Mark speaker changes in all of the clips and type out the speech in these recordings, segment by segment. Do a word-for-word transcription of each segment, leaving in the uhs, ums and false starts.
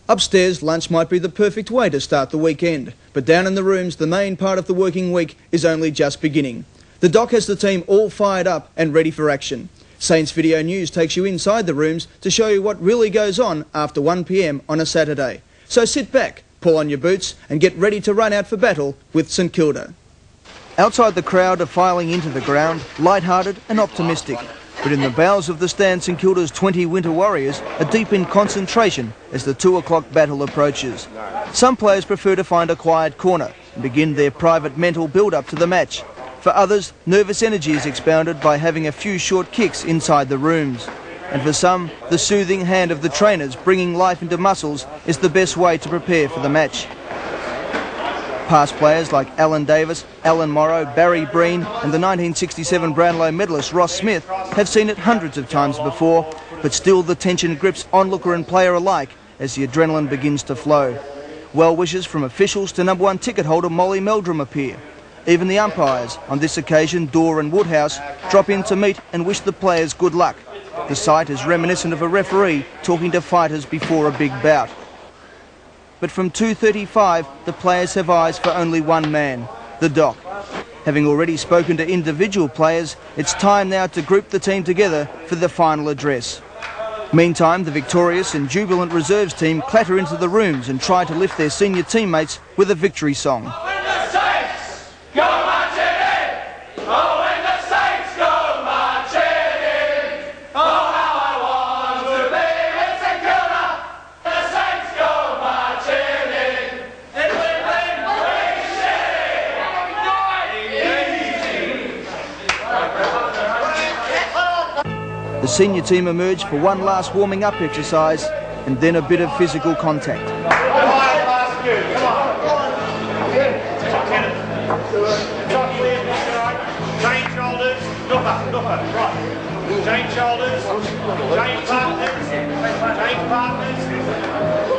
Speaker 1: Upstairs, lunch might be the perfect way to start the weekend, but down in the rooms, the main part of the working week is only just beginning. The Doc has the team all fired up and ready for action. Saints Video News takes you inside the rooms to show you what really goes on after one p m on a Saturday. So sit back, pull on your boots and get ready to run out for battle with St Kilda. Outside, the crowd are filing into the ground, light-hearted and optimistic. But in the bowels of the stand, St Kilda's twenty Winter Warriors are deep in concentration as the two o'clock battle approaches. Some players prefer to find a quiet corner and begin their private mental build-up to the match. For others, nervous energy is expounded by having a few short kicks inside the rooms. And for some, the soothing hand of the trainers bringing life into muscles is the best way to prepare for the match. Past players like Alan Davis, Alan Morrow, Barry Breen and the nineteen sixty-seven Brownlow medalist Ross Smith have seen it hundreds of times before, but still the tension grips onlooker and player alike as the adrenaline begins to flow. Well wishes from officials to number one ticket holder Molly Meldrum appear. Even the umpires, on this occasion Dorr and Woodhouse, drop in to meet and wish the players good luck. The sight is reminiscent of a referee talking to fighters before a big bout. But from two thirty-five, the players have eyes for only one man, the Doc. Having already spoken to individual players, it's time now to group the team together for the final address. Meantime, the victorious and jubilant reserves team clatter into the rooms and try to lift their senior teammates with a victory song. The senior team emerge for one last warming up exercise and then a bit of physical contact.
Speaker 2: Change shoulders, nupper, nupper, right. Change shoulders, change partners, change partners.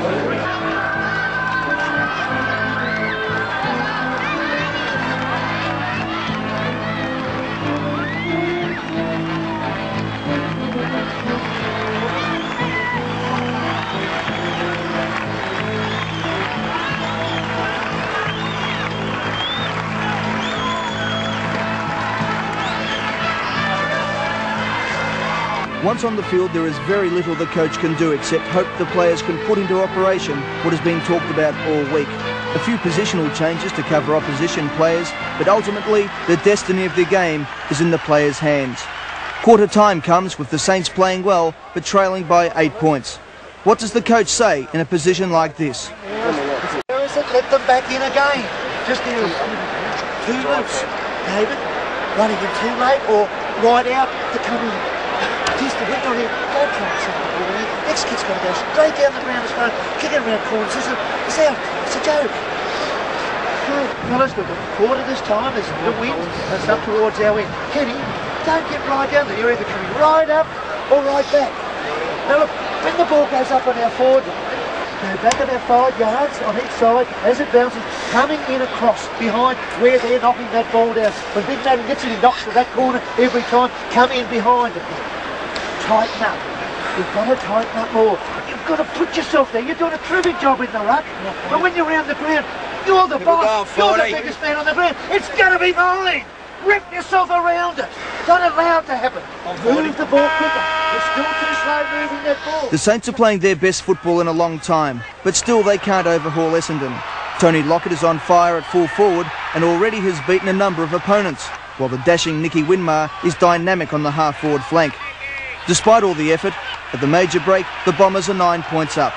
Speaker 1: Once on the field, there is very little the coach can do except hope the players can put into operation what has been talked about all week. A few positional changes to cover opposition players, but ultimately the destiny of the game is in the players' hands. Quarter time comes with the Saints playing well, but trailing by eight points. What does the coach say in a position like this?
Speaker 3: Where is it? Let them back in again. Just do two loops, David. Running in too late or right out to come in. Just the hit on him. Go try something. Next kid's got to go straight down the ground as far, kick it around corners. It's, a, it's out. It's a joke. Fellas, we've got a quarter this time. There's the wind. It's up towards our end. Kenny, don't get right down there. You're either coming right up or right back. Now look, when the ball goes up on our forward line, go back about five yards on each side as it bounces, coming in across behind where they're knocking that ball down. When Big Nathan gets it, he knocks to that corner every time. Come in behind it. Tighten up. You've got to tighten up more. You've got to put yourself there. You're doing a terrific job in the ruck. But when you're around the ground, you're the boss. You're the biggest man on the ground. It's going to be mine. Rip yourself around it. Don't allow it to happen. Move the ball quicker. You're still too slow moving that ball.
Speaker 1: The Saints are playing their best football in a long time, but still they can't overhaul Essendon. Tony Lockett is on fire at full forward and already has beaten a number of opponents, while the dashing Nicky Winmar is dynamic on the half-forward flank. Despite all the effort, at the major break, the Bombers are nine points up.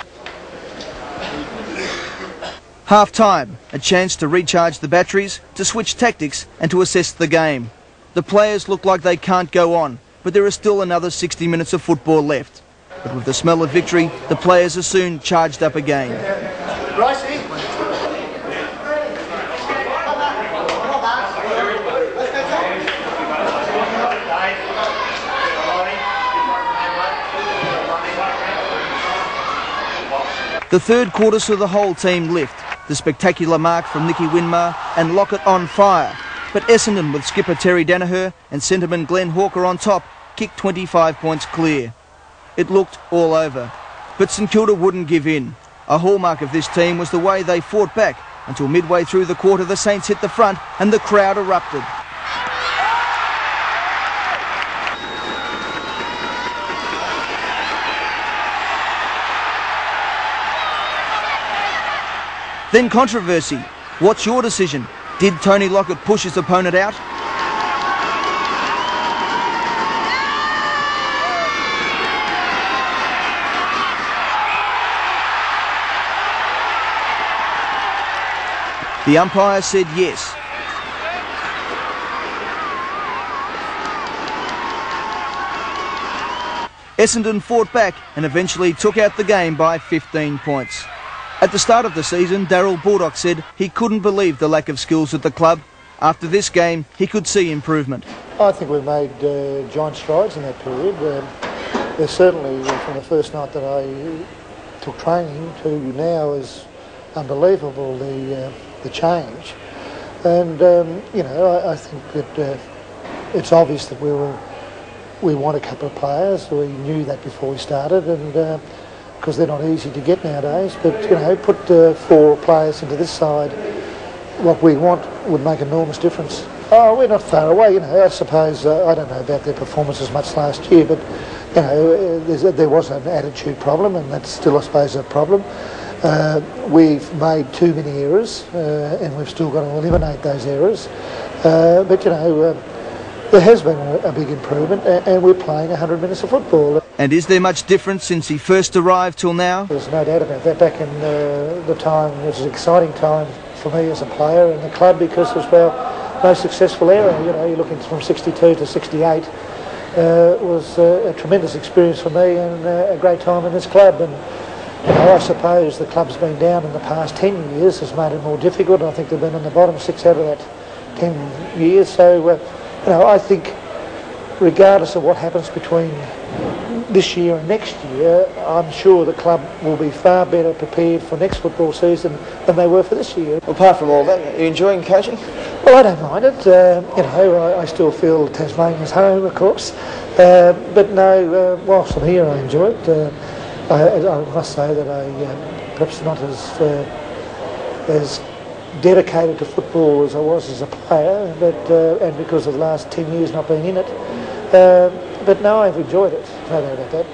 Speaker 1: Half-time, a chance to recharge the batteries, to switch tactics and to assess the game. The players look like they can't go on, but there is still another sixty minutes of football left. But with the smell of victory, the players are soon charged up again.
Speaker 3: Ricey.
Speaker 1: The third quarter saw the whole team lift. The spectacular mark from Nicky Winmar and Lockett on fire. But Essendon, with skipper Terry Danaher and centreman Glenn Hawker on top, kicked twenty-five points clear. It looked all over. but St Kilda wouldn't give in. A hallmark of this team was the way they fought back until midway through the quarter the Saints hit the front and the crowd erupted. Then controversy. What's your decision? Did Tony Lockett push his opponent out? The umpire said yes. Essendon fought back and eventually took out the game by fifteen points. At the start of the season, Daryl Baldock said he couldn't believe the lack of skills at the club. After this game, he could see improvement.
Speaker 4: I think we've made uh, giant strides in that period. Um, there's certainly, uh, from the first night that I took training to now, is unbelievable, the, uh, the change. And, um, you know, I, I think that uh, it's obvious that we were we want a couple of players. We knew that before we started, and uh, because they're not easy to get nowadays. But, you know, put uh, four players into this side, what we want would make enormous difference. Oh, we're not far away, you know. I suppose, uh, I don't know about their performances much last year, but, you know, uh, there was an attitude problem, and that's still, I suppose, a problem. Uh, we've made too many errors, uh, and we've still got to eliminate those errors. Uh, but, you know, uh, there has been a, a big improvement, and, and we're playing one hundred minutes of football.
Speaker 1: And is there much difference since he first arrived till now?
Speaker 4: There's no doubt about that. Back in uh, the time, it was an exciting time for me as a player in the club, because it was our most successful era. You know, you're looking from sixty-two to sixty-eight. Uh, it was uh, a tremendous experience for me, and uh, a great time in this club. And you know, I suppose the club's been down in the past ten years has made it more difficult. I think they've been in the bottom six out of that ten years. So, uh, you know, I think regardless of what happens between this year and next year, I'm sure the club will be far better prepared for next football season than they were for this year.
Speaker 5: Apart from all that, are you enjoying coaching?
Speaker 4: Well, I don't mind it. Uh, you know, I, I still feel Tasmania's home, of course. Uh, but no, uh, whilst I'm here, I enjoy it. Uh, I, I must say that I uh, perhaps not as uh, as dedicated to football as I was as a player, but uh, and because of the last ten years not being in it. Uh, but no, I've enjoyed it. No doubt about that.